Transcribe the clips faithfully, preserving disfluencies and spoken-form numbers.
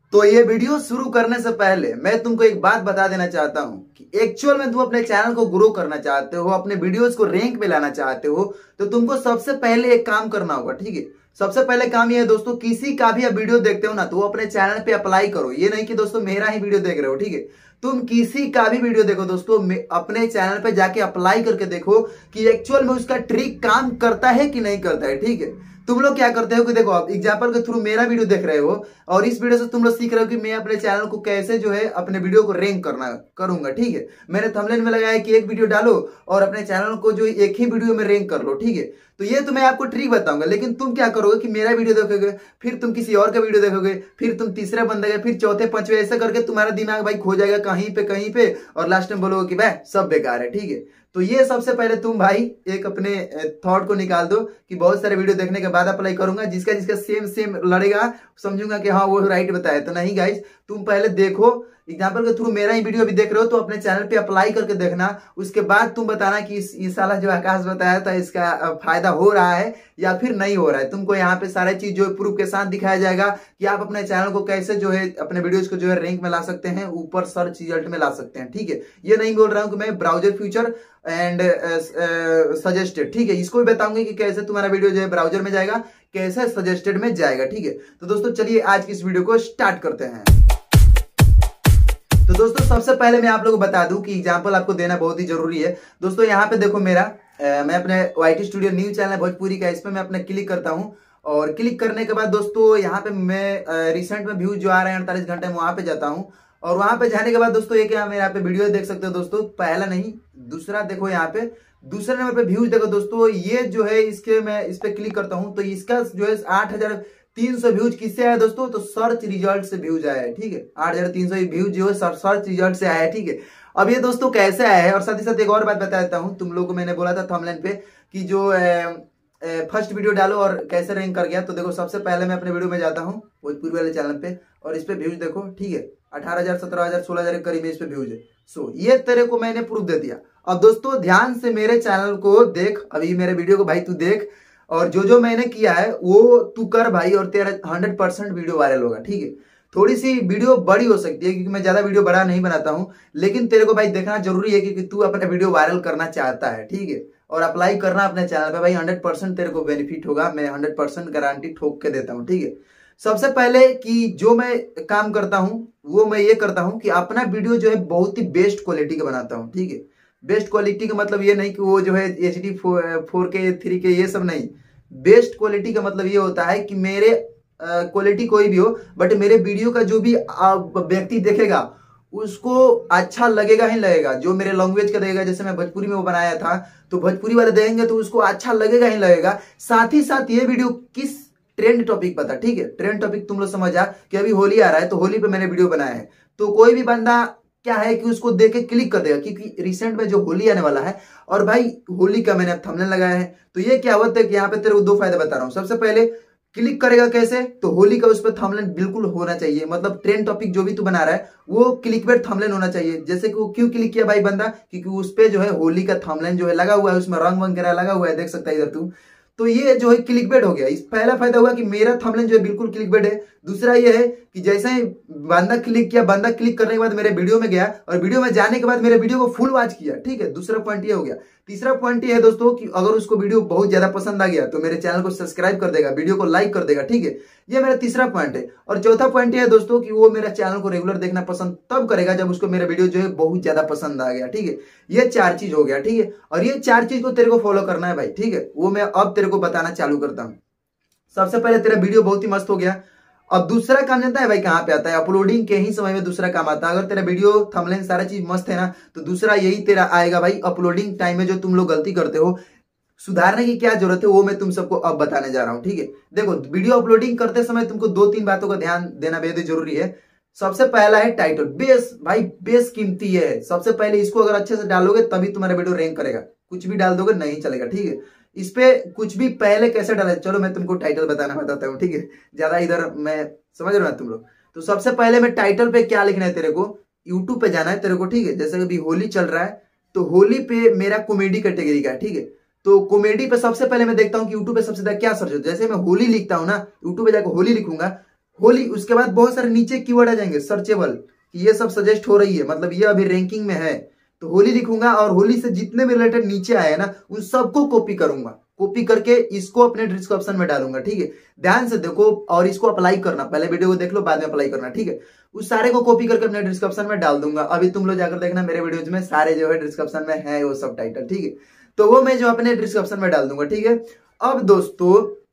तो ये वीडियो शुरू करने से पहले मैं तुमको एक बात बता देना चाहता हूं कि एक्चुअल में तुम अपने चैनल को ग्रो करना चाहते हो, अपने वीडियोस को रैंक पे लाना चाहते हो, तो तुमको सबसे पहले एक काम करना होगा। ठीक है, सबसे पहले काम ये है दोस्तों, किसी का भी आप वीडियो देखते हो ना तो वो अपने चैनल पे अप्लाई करो। ये नहीं कि दोस्तों मेरा ही वीडियो देख रहे हो, ठीक है, तुम किसी का भी वीडियो देखो दोस्तों, अपने चैनल पे जाके अप्लाई करके देखो कि एक्चुअल में उसका ट्रिक काम करता है कि नहीं करता है। ठीक है, तुम लोग क्या करते हो कि देखो आप एग्जाम्पल के थ्रू मेरा वीडियो देख रहे हो और इस वीडियो से तुम लोग सीख रहे हो कि मैं अपने चैनल को कैसे जो है अपने वीडियो को रैंक करना करूंगा। ठीक है, मैंने थंबनेल में लगाया कि एक वीडियो डालो और अपने चैनल को जो एक ही वीडियो में रैंक कर लो। ठीक है, तो ये तो मैं आपको ट्रिक बताऊंगा, लेकिन तुम क्या करोगे कि मेरा वीडियो देखोगे, फिर तुम किसी और का वीडियो देखोगे, फिर तुम तीसरे बंदे का, फिर चौथे पांचवे, ऐसे करके तुम्हारा दिमाग भाई खो जाएगा कहीं पे कहीं पे और लास्ट में बोलोगे कि भाई सब बेकार है। ठीक है, तो ये सबसे पहले तुम भाई एक अपने थॉट को निकाल दो कि बहुत सारे वीडियो देखने के बाद अप्लाई करूंगा, जिसका जिसका सेम सेम लड़ेगा समझूंगा कि हाँ वो राइट बताया। तो नहीं गाइस, तुम पहले देखो, एग्जाम्पल के थ्रू मेरा ही वीडियो भी देख रहे हो तो अपने चैनल पे अप्लाई करके देखना, उसके बाद तुम बताना कि इस, इस साला जो आकाश बताया था इसका फायदा हो रहा है या फिर नहीं हो रहा है। तुमको यहाँ पे सारे चीज जो प्रूफ के साथ दिखाया जाएगा कि आप अपने चैनल को कैसे जो है अपने वीडियोस को जो है रैंक में ला सकते हैं, ऊपर सर्च रिजल्ट में ला सकते हैं। ठीक है, ये नहीं बोल रहा हूं कि मैं ब्राउजर फ्यूचर एंड सजेस्टेड, ठीक है, इसको भी बताऊंगी कि कैसे तुम्हारा वीडियो जो है ब्राउजर में जाएगा, कैसे सजेस्टेड में जाएगा। ठीक है, तो दोस्तों चलिए आज की इस वीडियो को स्टार्ट करते हैं। तो दोस्तों सबसे पहले मैं आप लोगों को बता दूं कि एग्जांपल आपको देना बहुत ही जरूरी है। दोस्तों यहाँ पे देखो मेरा आ, मैं अपने वाईटी स्टूडियो न्यू चैनल है भोजपुरी का, इस पे मैं अपने क्लिक करता हूँ और क्लिक करने के बाद दोस्तों यहाँ पे मैं रिसेंट में व्यूज जो आ रहे हैं अड़तालीस घंटे में वहां पे जाता हूँ और वहां पे जाने के बाद दोस्तों एक यहाँ मेरे यहाँ पे वीडियो देख सकते हो दोस्तों, पहला नहीं दूसरा देखो, यहाँ पे दूसरे नंबर पे व्यूज देखो दोस्तों, ये जो है इसके मैं इस पे क्लिक करता हूँ तो इसका जो है आठ हजार तीन सौ व्यूज किससे आया दोस्तों, तो सर्च रिजल्ट से व्यूज आया है। ठीक है, आठ हजार तीन सौ व्यूज जो है सर्च रिजल्ट से आया है। ठीक है, अब ये दोस्तों कैसे आया है, और साथ ही साथ एक और बात बता देता हूँ, तुम लोगों को मैंने बोला था थंबनेल पे कि जो फर्स्ट वीडियो डालो और कैसे रैंक कर गया। तो देखो सबसे पहले मैं अपने वीडियो में जाता हूँ भोजपुरी वाले चैनल पे और इस पे व्यूज देखो। ठीक है, अठारह हजार सत्रह हजार सोलह हजार के करीब इस पे व्यूज है। सो ये तेरे को मैंने प्रूफ दे दिया। अब दोस्तों ध्यान से मेरे चैनल को देख, अभी मेरे वीडियो को भाई तू देख और जो जो मैंने किया है वो तू कर भाई और तेरा हंड्रेड परसेंट वीडियो वायरल होगा। ठीक है, थोड़ी सी वीडियो बड़ी हो सकती है क्योंकि मैं ज्यादा वीडियो बड़ा नहीं बनाता हूं, लेकिन तेरे को भाई देखना जरूरी है क्योंकि तू अपना वीडियो वायरल करना चाहता है। ठीक है, और अप्लाई करना अपने चैनल पे भाई, हंड्रेड परसेंट तेरे को बेनिफिट होगा, मैं हंड्रेड परसेंट गारंटी ठोक के देता हूँ। ठीक है, सबसे पहले कि जो मैं काम करता हूं वो मैं ये करता हूं कि अपना वीडियो जो है बहुत ही बेस्ट क्वालिटी का बनाता हूं। ठीक है, बेस्ट क्वालिटी का मतलब ये नहीं कि वो जो है H D four K three K ये सब नहीं, बेस्ट क्वालिटी का मतलब ये होता है कि मेरे क्वालिटी uh, कोई भी हो बट मेरे वीडियो का जो भी व्यक्ति देखेगा उसको अच्छा लगेगा ही लगेगा, जो मेरे लैंग्वेज का देखेगा, जैसे मैं भोजपुरी में वो बनाया था तो भोजपुरी वाले देखेंगे तो उसको अच्छा लगेगा ही लगेगा। साथ ही साथ ये वीडियो किस ट्रेंड टॉपिक पता, ठीक है, ट्रेंड टॉपिक तुम लोग समझा कि अभी होली आ रहा है तो होली पे मैंने वीडियो बनाया है, तो कोई भी बंदा क्या है कि उसको देख के क्लिक कर देगा क्योंकि रिसेंट में जो होली आने वाला है और भाई होली का मैंने थंबनेल लगाया है। तो ये क्या होता है कि यहाँ पे तेरे को दो फायदे बता रहा हूँ। सबसे पहले क्लिक करेगा कैसे, तो होली का उस पर थंबनेल बिल्कुल होना चाहिए, मतलब ट्रेंड टॉपिक जो भी तू बना रहा है वो क्लिकबेट थंबनेल होना चाहिए। जैसे कि वो क्यों क्लिक किया भाई बंदा, क्योंकि उस पे जो है होली का थंबनेल जो है लगा हुआ है, उसमें रंग वगैरह लगा हुआ है, देख सकता है इधर तू। तो ये जो है क्लिकबेट हो गया। इस पहला फायदा हुआ कि मेरा थंबनेल जो है बिल्कुल क्लिकबेट है। दूसरा ये है कि जैसे ही बंदा क्लिक किया, बंदा क्लिक करने के बाद मेरे वीडियो में गया और वीडियो में जाने के बाद मेरे वीडियो को फुल वॉच किया। ठीक है, दूसरा पॉइंट ये हो गया। तीसरा पॉइंट ये है दोस्तों कि अगर उसको वीडियो बहुत ज्यादा पसंद आ गया तो मेरे चैनल को सब्सक्राइब कर देगा, वीडियो को लाइक कर देगा। ठीक है, ये मेरा तीसरा पॉइंट है। और चौथा पॉइंट ये है दोस्तों कि वो मेरा चैनल को रेगुलर देखना पसंद तब करेगा जब उसको मेरा वीडियो जो है बहुत ज्यादा पसंद आ गया। ठीक है, ये चार चीज हो गया। ठीक है, और ये चार चीज को तेरे को फॉलो करना है भाई। ठीक है, वो मैं अब तेरे को बताना चालू करता हूं। सबसे पहले तेरा वीडियो बहुत ही मस्त हो गया। अब दूसरा काम जानता है भाई कहां पे आता है, अपलोडिंग के ही समय में दूसरा काम आता है। अगर तेरा वीडियो थंबनेल सारा चीज मस्त है ना तो दूसरा यही तेरा आएगा भाई, अपलोडिंग टाइम में जो तुम लोग गलती करते हो, सुधारने की क्या जरूरत है वो मैं तुम सबको अब बताने जा रहा हूं। ठीक है, देखो वीडियो अपलोडिंग करते समय तुमको दो तीन बातों का ध्यान देना बेहद जरूरी है। सबसे पहला है टाइटल, बेस भाई, बेस कीमती है। सबसे पहले इसको अगर अच्छे से डालोगे तभी तुम्हारा वीडियो रैंक करेगा, कुछ भी डाल दोगे नहीं चलेगा। ठीक है, इस पे कुछ भी पहले कैसे डाले, चलो मैं तुमको टाइटल बताना बताता हूँ। ठीक है, ज्यादा इधर मैं समझ रहा हूँ तुम लोग। तो सबसे पहले मैं टाइटल पे क्या लिखना है, तेरे को यूट्यूब पे जाना है तेरे को। ठीक है, जैसे अभी होली चल रहा है तो होली पे मेरा कॉमेडी कैटेगरी का है। ठीक है, तो कॉमेडी पे सबसे पहले मैं देखता हूँ कि यूट्यूब पे सबसे ज्यादा क्या सर्च होता है। जैसे मैं होली लिखता हूँ ना, यूट्यूब पे जाकर होली लिखूंगा, होली, उसके बाद बहुत सारे नीचे कीवर्ड आ जाएंगे सर्चेबल, कि ये सब सजेस्ट हो रही है, मतलब ये अभी रैंकिंग में है, तो होली लिखूंगा और होली से जितने भी रिलेटेड नीचे आए ना उन सबको कॉपी करूंगा, कॉपी करके इसको अपने डिस्क्रिप्शन में डालूंगा, ठीक है। ध्यान से देखो और इसको अप्लाई करना, पहले वीडियो को देख लो बाद में अप्लाई करना, ठीक है। उस सारे को कॉपी करके अपने डिस्क्रिप्शन में डाल दूंगा। अभी तुम लोग जाकर देखना मेरे वीडियोज में सारे जो है डिस्क्रिप्शन में है वो सब टाइटल, ठीक है। तो वो मैं जो अपने डिस्क्रिप्शन में डाल दूंगा, ठीक है। अब दोस्तों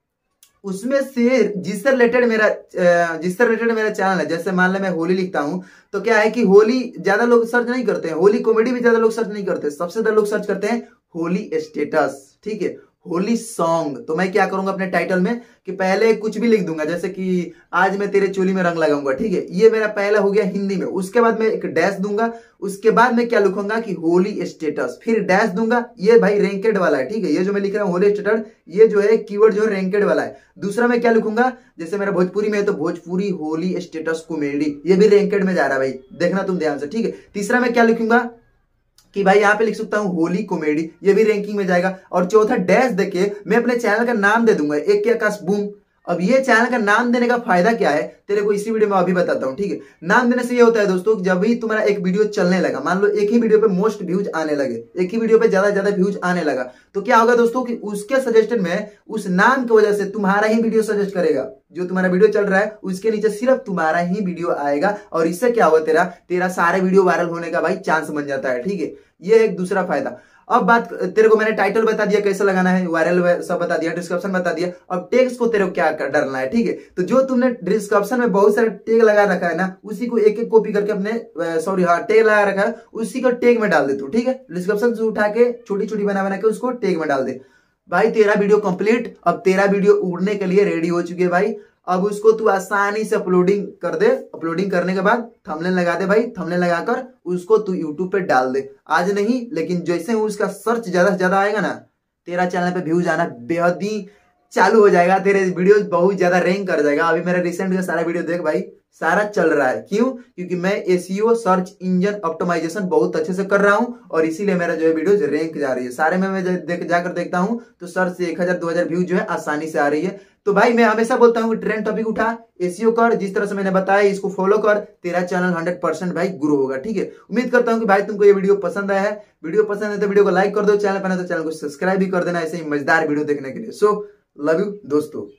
उसमें से जिससे रिलेटेड मेरा जिससे रिलेटेड मेरा चैनल है, जैसे मान लो मैं होली लिखता हूं तो क्या है कि होली ज्यादा लोग सर्च नहीं करते हैं, होली कॉमेडी भी ज्यादा लोग सर्च नहीं करते, सबसे ज्यादा लोग सर्च करते हैं होली स्टेटस, ठीक है, होली सॉन्ग। तो मैं क्या करूंगा अपने टाइटल में कि पहले कुछ भी लिख दूंगा, जैसे कि आज मैं तेरे चोली में रंग लगाऊंगा, ठीक है, ये मेरा पहला हो गया हिंदी में। उसके बाद मैं एक डैश दूंगा, उसके बाद मैं क्या लिखूंगा कि होली स्टेटस, फिर डैश दूंगा, ये भाई रैंकेड वाला है, ठीक है, ये जो मैं लिख रहा हूँ होली स्टेटस, ये जो है कीवर्ड जो है रैंकेड वाला है। दूसरा मैं क्या लिखूंगा, जैसे मेरा भोजपुरी में है तो भोजपुरी होली स्टेटस कॉमेडी, ये भी रैंकेड में जा रहा है भाई, देखना तुम ध्यान से, ठीक है। तीसरा मैं क्या लिखूंगा कि भाई यहाँ पे लिख सकता हूँ होली कॉमेडी, ये भी रैंकिंग में जाएगा। और चौथा डैश देके मैं अपने चैनल का नाम दे दूंगा, एक के आकाश बूम। अब ये चैनल का नाम देने का फायदा क्या है तेरे को इसी वीडियो में अभी बताता हूँ, ठीक है। नाम देने से ये होता है दोस्तों, जब भी तुम्हारा एक वीडियो चलने लगा, मान लो एक ही वीडियो पे मोस्ट व्यूज आने लगे, एक ही वीडियो पे ज्यादा ज्यादा व्यूज आने लगा, तो क्या होगा दोस्तों कि उसके सजेशन में उस नाम की वजह से तुम्हारा ही वीडियो सजेस्ट करेगा, जो तुम्हारा वीडियो चल रहा है उसके नीचे सिर्फ तुम्हारा ही वीडियो आएगा, और इससे क्या होगा तेरा तेरा सारे वीडियो वायरल होने का भाई चांस बन जाता है, ठीक है। ये एक दूसरा फायदा। अब बात, तेरे को मैंने टाइटल बता दिया कैसे लगाना है, वायरल सब बता दिया, डिस्क्रिप्शन बता दिया, अब टेक्स्ट को तेरे को क्या डालना है, ठीक है। तो जो तुमने डिस्क्रिप्शन में बहुत सारे टैग लगा रखा है ना, उसी को एक एक कॉपी करके अपने सॉरी हाँ टैग लगा रखा है उसी को टैग में डाल दे तू, ठीक है। डिस्क्रिप्शन से उठा के छोटी छोटी बना बना के उसको टैग में डाल दे भाई, तेरा वीडियो कंप्लीट। अब तेरा वीडियो उड़ने के लिए रेडी हो चुकी है भाई। अब उसको तू आसानी से अपलोडिंग कर दे, अपलोडिंग करने के बाद थंबनेल लगा दे भाई, थंबनेल लगाकर उसको तू यूट्यूब पे डाल दे। आज नहीं लेकिन जैसे ही उसका सर्च ज्यादा से ज्यादा आएगा ना, तेरा चैनल पे व्यूज आना बेहद ही चालू हो जाएगा, तेरे वीडियो बहुत ज्यादा रैंक कर जाएगा। अभी मेरा रिसेंट का सारा वीडियो देख भाई, सारा चल रहा है, क्यों? क्योंकि मैं एसईओ सर्च इंजन ऑप्टिमाइजेशन बहुत अच्छे से कर रहा हूं और इसीलिए मेरा जो है वीडियो रैंक जा रही है। सारे में मैं देख जाकर देखता हूं तो सर्च से एक हजार दो हजार व्यूज जो है आसानी से आ रही है। तो भाई मैं हमेशा बोलता हूं कि ट्रेंड टॉपिक उठा, एसईओ कर, जिस तरह से मैंने बताया इसको फॉलो कर, तेरा चैनल हंड्रेड परसेंट भाई ग्रो होगा, ठीक है। उम्मीद करता हूं कि भाई तुमको ये वीडियो पसंद आया है। वीडियो पसंद है तो वीडियो को लाइक कर दो, चैनल पर तो चैनल को सब्सक्राइब भी कर देना ऐसे ही मजेदार वीडियो देखने के लिए। सो लव यू दोस्तों।